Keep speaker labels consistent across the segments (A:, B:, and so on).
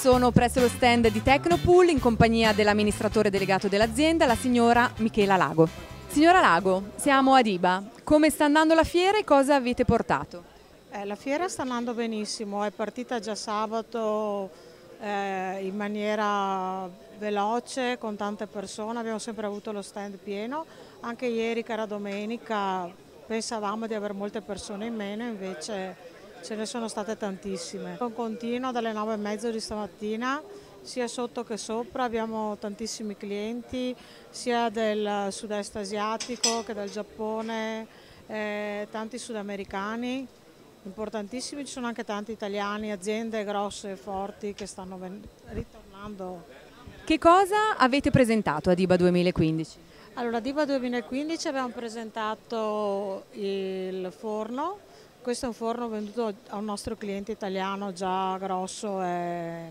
A: sono presso lo stand di Tecnopool in compagnia dell'amministratore delegato dell'azienda, la signora Michela Lago. Signora Lago, siamo ad IBA. Come sta andando la fiera e cosa avete portato?
B: La fiera sta andando benissimo, è partita già sabato in maniera veloce con tante persone, abbiamo sempre avuto lo stand pieno, anche ieri che era domenica pensavamo di avere molte persone in meno, invece ce ne sono state tantissime. Con continuo dalle 9:30 di stamattina, sia sotto che sopra, abbiamo tantissimi clienti, sia del sud-est asiatico che del Giappone, tanti sudamericani, importantissimi, ci sono anche tanti italiani, aziende grosse e forti che stanno ritornando.
A: Che cosa avete presentato ad IBA 2015?
B: Allora, ad IBA 2015 abbiamo presentato il forno. Questo è un forno venduto a un nostro cliente italiano già grosso e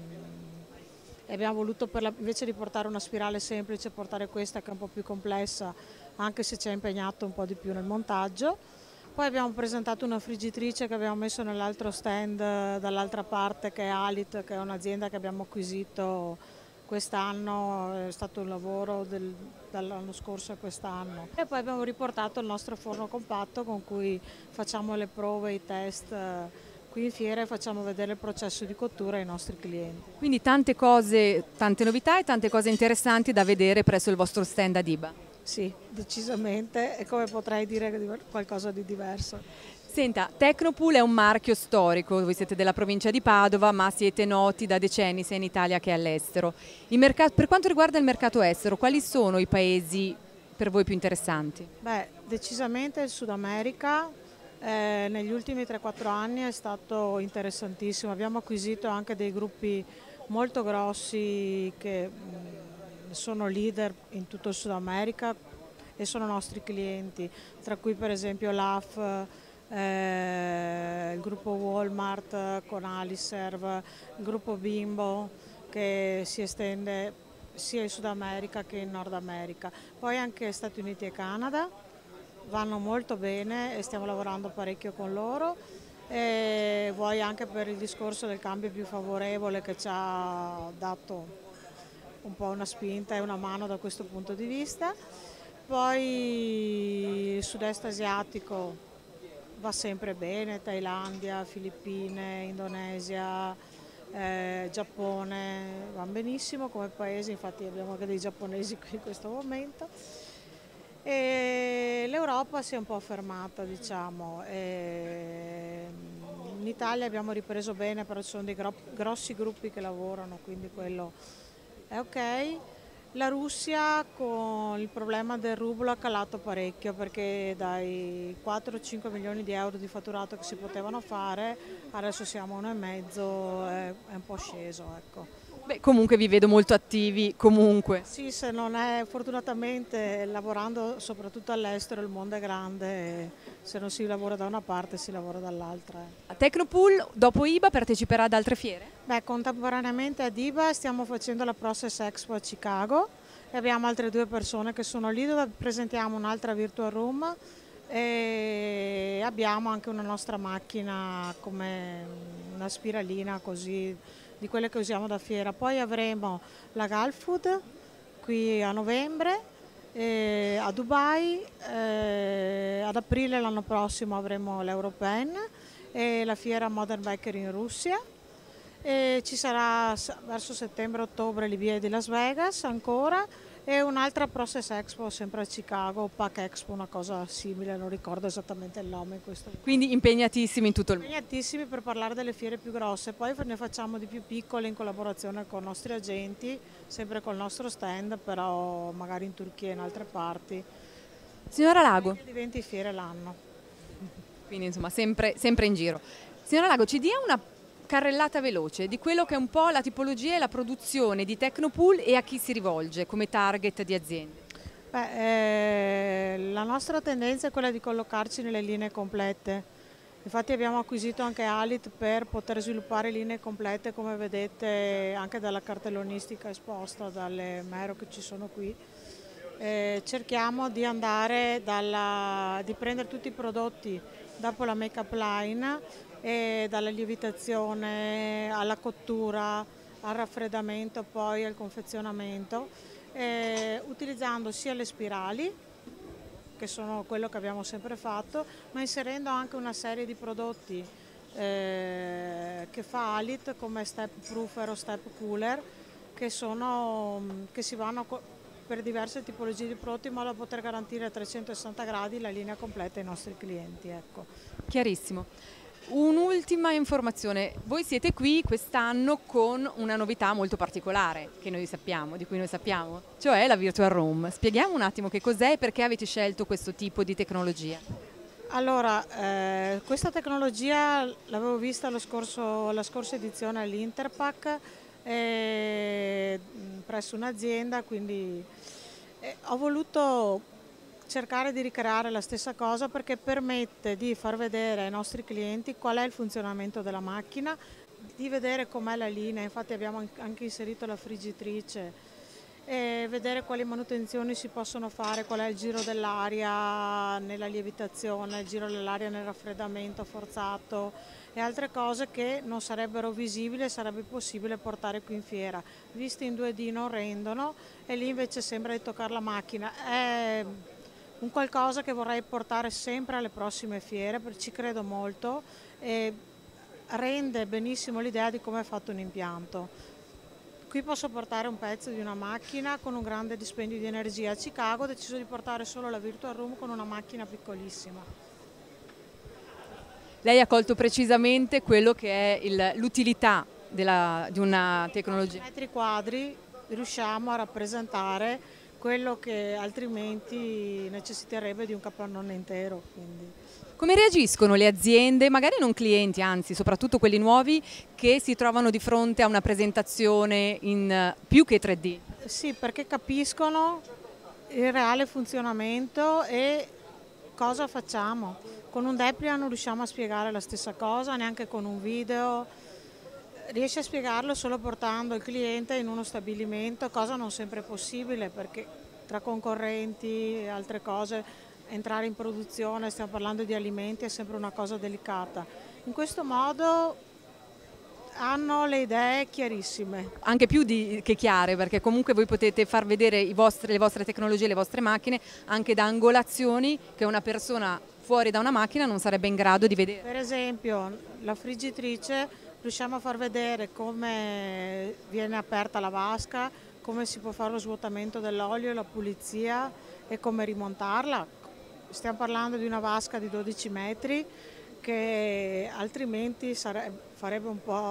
B: abbiamo voluto, invece di portare una spirale semplice, portare questa che è un po' più complessa, anche se ci ha impegnato un po' di più nel montaggio. Poi abbiamo presentato una friggitrice che abbiamo messo nell'altro stand dall'altra parte, che è Alit, che è un'azienda che abbiamo acquisito quest'anno, è stato un lavoro dall'anno scorso a quest'anno. E poi abbiamo riportato il nostro forno compatto con cui facciamo le prove, i test qui in fiera e facciamo vedere il processo di cottura ai nostri clienti.
A: Quindi tante cose, tante novità e tante cose interessanti da vedere presso il vostro stand ad IBA.
B: Sì, decisamente, e come potrei dire qualcosa di diverso.
A: Senta, Tecnopool è un marchio storico, voi siete della provincia di Padova, ma siete noti da decenni sia in Italia che all'estero. Per quanto riguarda il mercato estero, quali sono i paesi per voi più interessanti?
B: Beh, decisamente il Sud America, negli ultimi 3-4 anni è stato interessantissimo, abbiamo acquisito anche dei gruppi molto grossi che sono leader in tutto il Sud America e sono nostri clienti, tra cui per esempio l'AF, il gruppo Walmart con Aliserv, il gruppo Bimbo che si estende sia in Sud America che in Nord America. Poi anche Stati Uniti e Canada vanno molto bene e stiamo lavorando parecchio con loro. E vuoi anche per il discorso del cambio più favorevole che ci ha dato un po' una spinta e una mano da questo punto di vista. Poi il sud-est asiatico va sempre bene, Thailandia, Filippine, Indonesia, Giappone, vanno benissimo come paesi, infatti abbiamo anche dei giapponesi qui in questo momento. E l'Europa si è un po' fermata, diciamo. In Italia abbiamo ripreso bene, però ci sono dei grossi gruppi che lavorano, quindi quello è ok. La Russia con il problema del rublo ha calato parecchio perché dai 4-5 milioni di euro di fatturato che si potevano fare, adesso siamo a 1,5, è un po' sceso, ecco.
A: Beh, comunque vi vedo molto attivi, comunque.
B: Sì, se non è fortunatamente lavorando soprattutto all'estero il mondo è grande e se non si lavora da una parte si lavora dall'altra.
A: A Tecnopool, dopo IBA, parteciperà ad altre fiere?
B: Beh, contemporaneamente ad IBA stiamo facendo la Process Expo a Chicago e abbiamo altre 2 persone che sono lì dove presentiamo un'altra virtual room e abbiamo anche una nostra macchina come una spiralina così di quelle che usiamo da fiera. Poi avremo la Gulfood qui a novembre, a Dubai, ad aprile l'anno prossimo avremo l'Europen e la fiera Modern Bakery in Russia. E ci sarà verso settembre-ottobre l'IBA di Las Vegas ancora e un'altra Process Expo sempre a Chicago, Pack Expo, una cosa simile, non ricordo esattamente il nome in questo momento.
A: Quindi impegnatissimi in tutto il mondo.
B: Impegnatissimi per parlare delle fiere più grosse, poi ne facciamo di più piccole in collaborazione con i nostri agenti, sempre col nostro stand, però magari in Turchia e in altre parti.
A: Signora Lago.
B: Di 20 fiere l'anno.
A: Quindi insomma sempre in giro. Signora Lago, ci dia una carrellata veloce di quello che è un po' la tipologia e la produzione di Tecnopool e a chi si rivolge come target di aziende.
B: Beh, la nostra tendenza è quella di collocarci nelle linee complete. Infatti abbiamo acquisito anche Alit per poter sviluppare linee complete, come vedete anche dalla cartellonistica esposta, dalle Mero che ci sono qui. Cerchiamo di andare di prendere tutti i prodotti dopo la make-up line e dalla lievitazione alla cottura al raffreddamento, poi al confezionamento, utilizzando sia le spirali, che sono quello che abbiamo sempre fatto, ma inserendo anche una serie di prodotti che fa Alit, come Step Proofer o Step Cooler, che si vanno per diverse tipologie di prodotti, in modo da poter garantire a 360 gradi la linea completa ai nostri clienti. Ecco.
A: Chiarissimo. Un'ultima informazione, voi siete qui quest'anno con una novità molto particolare che noi sappiamo, di cui noi sappiamo, cioè la Virtual Room. Spieghiamo un attimo che cos'è e perché avete scelto questo tipo di tecnologia.
B: Allora, questa tecnologia l'avevo vista la scorsa edizione all'Interpack presso un'azienda, quindi ho voluto cercare di ricreare la stessa cosa, perché permette di far vedere ai nostri clienti qual è il funzionamento della macchina, di vedere com'è la linea. Infatti abbiamo anche inserito la friggitrice, e vedere quali manutenzioni si possono fare, qual è il giro dell'aria nella lievitazione, il giro dell'aria nel raffreddamento forzato e altre cose che non sarebbero visibili e sarebbe possibile portare qui in fiera. Viste in 2D non rendono, e lì invece sembra di toccare la macchina. È un qualcosa che vorrei portare sempre alle prossime fiere, perché ci credo molto e rende benissimo l'idea di come è fatto un impianto. Qui posso portare un pezzo di una macchina con un grande dispendio di energia. A Chicago ho deciso di portare solo la Virtual Room con una macchina piccolissima.
A: Lei ha colto precisamente quello che è l'utilità di una tecnologia.
B: Metri quadri riusciamo a rappresentare quello che altrimenti necessiterebbe di un capannone intero. Quindi.
A: Come reagiscono le aziende, magari non clienti, anzi soprattutto quelli nuovi, che si trovano di fronte a una presentazione in più che 3D?
B: Sì, perché capiscono il reale funzionamento e cosa facciamo. Con un Deplia non riusciamo a spiegare la stessa cosa, neanche con un video. Riesce a spiegarlo solo portando il cliente in uno stabilimento, cosa non sempre possibile, perché tra concorrenti e altre cose entrare in produzione, stiamo parlando di alimenti, è sempre una cosa delicata. In questo modo hanno le idee chiarissime.
A: Anche più che chiare, perché comunque voi potete far vedere le vostre tecnologie, le vostre macchine anche da angolazioni che una persona fuori da una macchina non sarebbe in grado di vedere.
B: Per esempio la friggitrice riusciamo a far vedere come viene aperta la vasca, come si può fare lo svuotamento dell'olio, la pulizia e come rimontarla. Stiamo parlando di una vasca di 12 metri che altrimenti renderebbe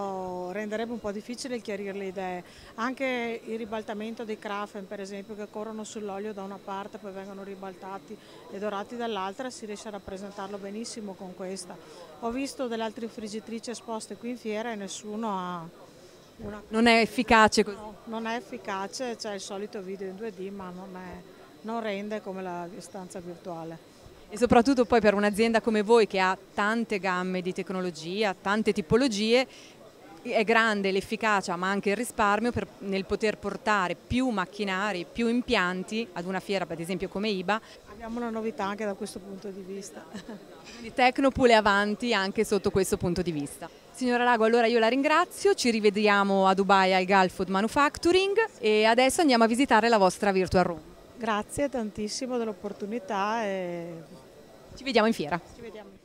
B: un po' difficile chiarire le idee. Anche il ribaltamento dei Krafen, per esempio, che corrono sull'olio da una parte poi vengono ribaltati e dorati dall'altra, si riesce a rappresentarlo benissimo con questa. Ho visto delle altre friggitrici esposte qui in fiera e nessuno ha una...
A: Non è efficace così?
B: No, non è efficace, c'è il solito video in 2D, ma non rende come la stanza virtuale.
A: E soprattutto poi per un'azienda come voi che ha tante gamme di tecnologia, tante tipologie, è grande l'efficacia ma anche il risparmio nel poter portare più macchinari, più impianti ad una fiera ad esempio come IBA.
B: Abbiamo una novità anche da questo punto di vista.
A: Quindi Tecnopool è avanti anche sotto questo punto di vista. Signora Lago, allora io la ringrazio, ci rivediamo a Dubai al Gulf Food Manufacturing e adesso andiamo a visitare la vostra Virtual Room.
B: Grazie tantissimo dell'opportunità e
A: ci vediamo in fiera.
B: Ci vediamo in fiera.